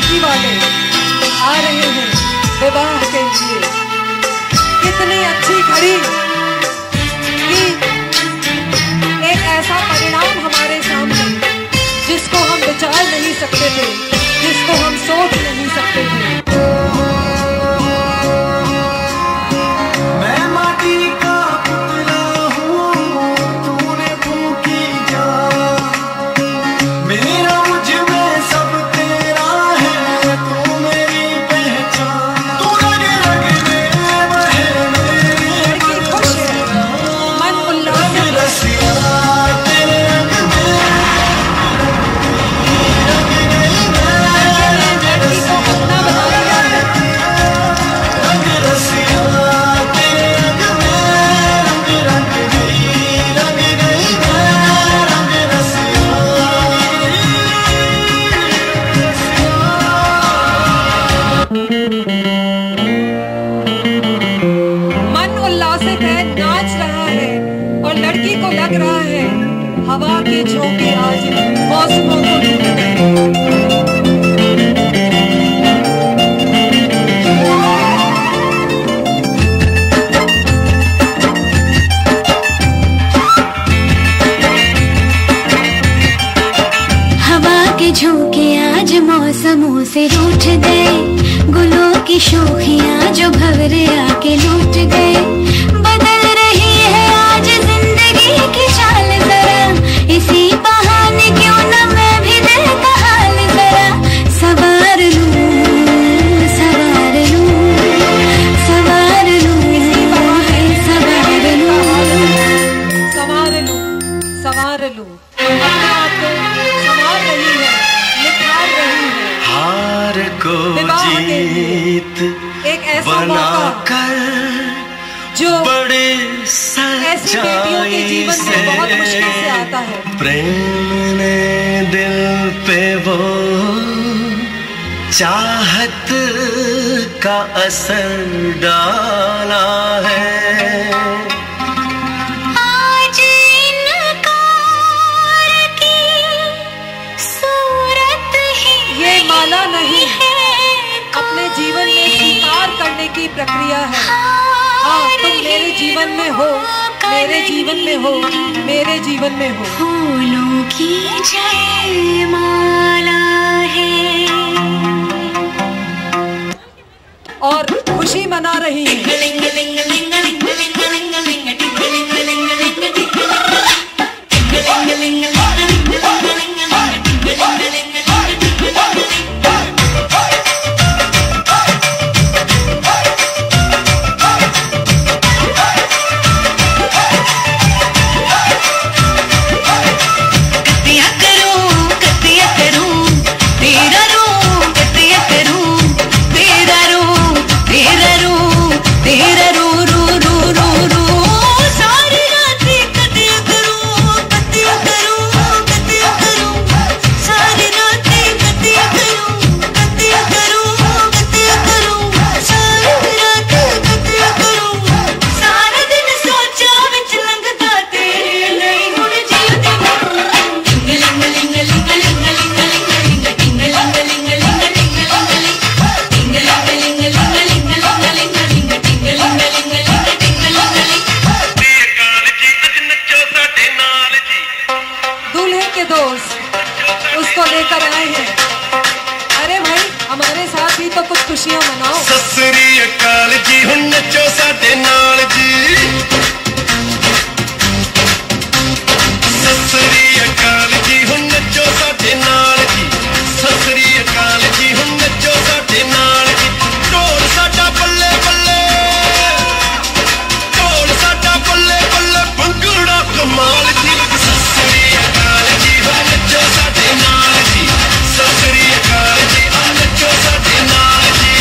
लड़की वाले आ रहे हैं विवाह के लिए। कितनी अच्छी घड़ी कि एक ऐसा परिणाम हमारे सामने जिसको हम विचार नहीं सकते थे, जिसको हम सोच नहीं सकते थे। लग रहा है हवा के झोंके आज मौसमों को लूट गए। हवा के झोंके आज मौसमों से रूठ गए, गुलों की शोखियां जो भंवरे आके लूट गए। बदल रही है आज जिंदगी की चाल जरा, इसी बहाने क्यों न मैं भी दिल का हाल जरा सवार लूं, सवार लूं, सवार लूं, इसी बहाने सवार लूं, सवार लूं, सवार लूं। अपने आप को संवार रही है, निखार रही है। हार को जीत एक ऐसा मौका जो बड़े ऐसी बेटियों के जीवन में बहुत मुश्किल से आता है। प्रेम ने दिल पे वो चाहत का असर डाला है। आज इनकार की सूरत ही ये माला नहीं है, अपने जीवन में स्वीकार करने की प्रक्रिया है। हाँ, तुम मेरे जीवन में हो, मेरे जीवन में हो, मेरे जीवन में हो। फूलों की जयमाला है और खुशी मना रही है। उसको लेकर आए हैं। अरे भाई हमारे साथ भी तो कुछ खुशियां मनाओ। सत श्री अकाल जी हुण नचो साडे नाल जी। सत श्री अकाल जी हुण नचो साडे नाल जी। सत श्री अकाल जी हुण नचो साडे नाल जी। ढोल साडा बल्ले बल्ले, ढोल साडा बल्ले बल्ले, भंगड़ा कमाल जी। सत श्री अकाल जी हुण नचो साडे नाल जी। सत श्री अकाल जी हुण नचो साडे नाल जी।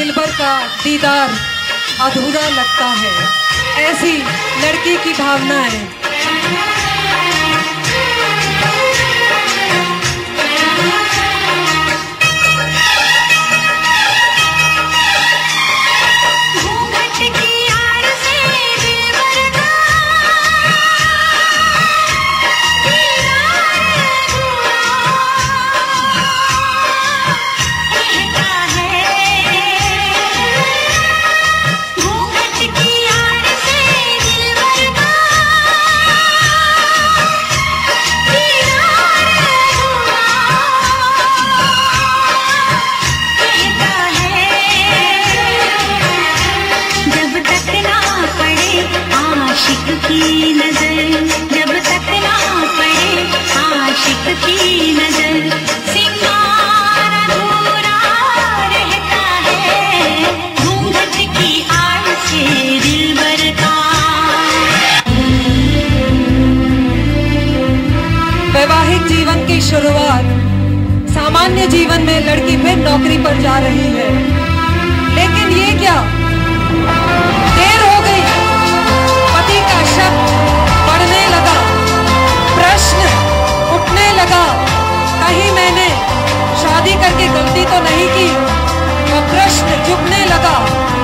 दिलबर का दीदार अधूरा लगता है। ऐसी लड़की की भावनाएं। वैवाहिक जीवन की शुरुआत, सामान्य जीवन में लड़की फिर नौकरी पर जा रही है, लेकिन ये क्या, देर हो गई। पति का शक बढ़ने लगा, प्रश्न उठने लगा, कहीं मैंने शादी करके गलती तो नहीं की। वह प्रश्न चुभने लगा।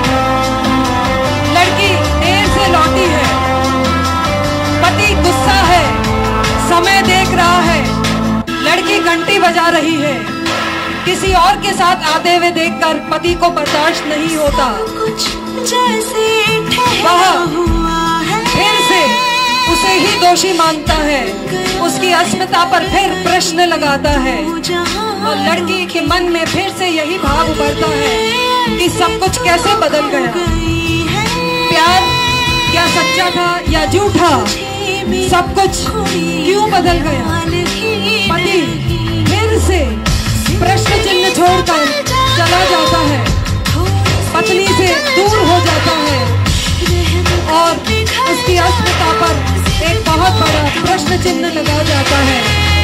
लड़की देर से लौटी है, पति गुस्सा है, समय देख रहा है, लड़की घंटी बजा रही है। किसी और के साथ आते हुए देखकर पति को बर्दाश्त नहीं होता। कुछ जैसे वह फिर से उसे ही दोषी मानता है, उसकी अस्मिता पर फिर प्रश्न लगाता है और लड़की के मन में फिर से यही भाव उभरता है कि सब कुछ कैसे बदल गया। प्यार क्या सच्चा था या झूठा, सब कुछ क्यों बदल गया। पति फिर से प्रश्न चिन्ह छोड़कर चला जाता है, पत्नी से दूर हो जाता है और उसकी अस्मिता पर एक बहुत बड़ा प्रश्न चिन्ह लगा जाता है।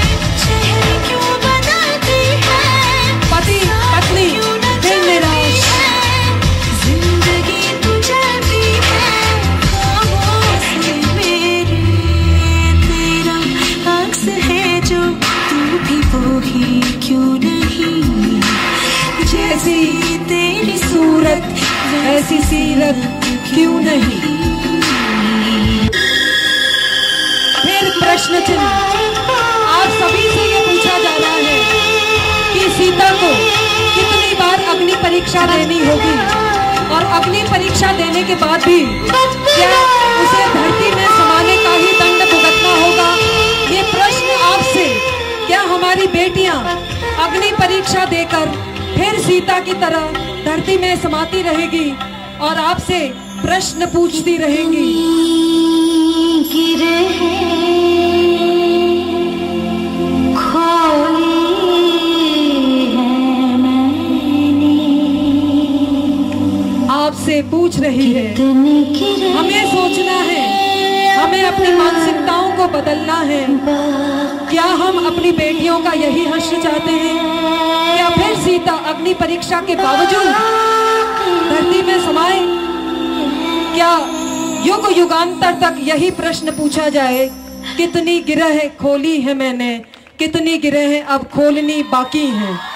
पति पत्नी फिर निराश। जैसी तेरी सूरत ऐसी सीरत क्यों नहीं। फिर प्रश्न चिन्ह। आप सभी से ये पूछा जा रहा है कि सीता को कितनी बार अग्नि परीक्षा देनी होगी और अग्नि परीक्षा देने के बाद भी क्या उसे धरती में समाने का ही दंड भुगतना होगा। ये प्रश्न आपसे, क्या हमारी बेटियां अग्नि परीक्षा देकर फिर सीता की तरह धरती में समाती रहेगी और आपसे प्रश्न पूछती रहेंगी। आपसे पूछ रही है। हमें सोचना है, हमें अपनी मानसिकताओं को बदलना है। क्या हम अपनी बेटियों का यही हश्र चाहते हैं? क्या फिर सीता अग्नि परीक्षा के बावजूद धरती में समाए? क्या युग युगांतर तक यही प्रश्न पूछा जाए, कितनी गिरह खोली है मैंने, कितनी गिरह अब खोलनी बाकी है।